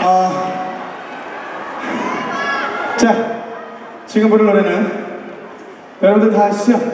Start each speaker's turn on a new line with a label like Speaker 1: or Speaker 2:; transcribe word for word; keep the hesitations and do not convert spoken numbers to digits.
Speaker 1: 아, 자, 지금 부를 노래는 여러분들 다 아시죠?